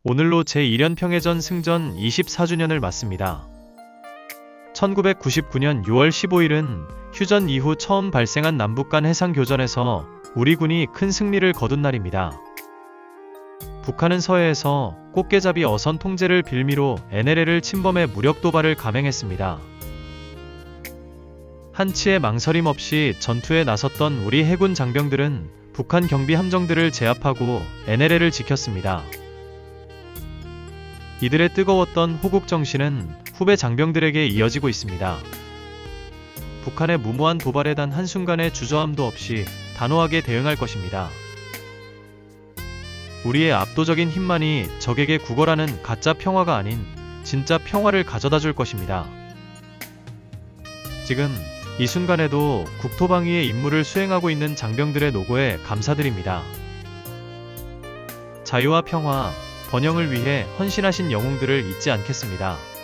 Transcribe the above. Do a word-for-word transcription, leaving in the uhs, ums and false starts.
오늘로 제일 연 평해전 승전 이십사 주년을 맞습니다. 천구백구십구 년 유월 십오일은 휴전 이후 처음 발생한 남북 간 해상교전에서 우리 군이 큰 승리를 거둔 날입니다. 북한은 서해에서 꽃게잡이 어선 통제를 빌미로 엔엘엘을 침범해 무력 도발을 감행했습니다. 한치의 망설임 없이 전투에 나섰던 우리 해군 장병들은 북한 경비 함정들을 제압하고 엔엘엘을 지켰습니다. 이들의 뜨거웠던 호국 정신은 후배 장병들에게 이어지고 있습니다. 북한의 무모한 도발에 단 한순간의 주저함도 없이 단호하게 대응할 것입니다. 우리의 압도적인 힘만이 적에게 구걸하는 가짜 평화가 아닌 진짜 평화를 가져다 줄 것입니다. 지금 이 순간에도 국토방위의 임무를 수행하고 있는 장병들의 노고에 감사드립니다. 자유와 평화, 번영을 위해 헌신하신 영웅들을 잊지 않겠습니다.